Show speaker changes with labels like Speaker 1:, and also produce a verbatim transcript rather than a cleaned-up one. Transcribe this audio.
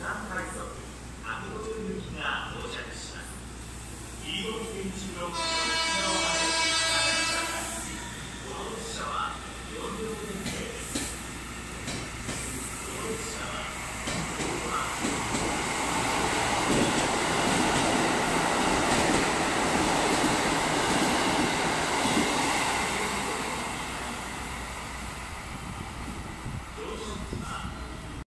Speaker 1: さん快速函館行きが到着します。飯森線中の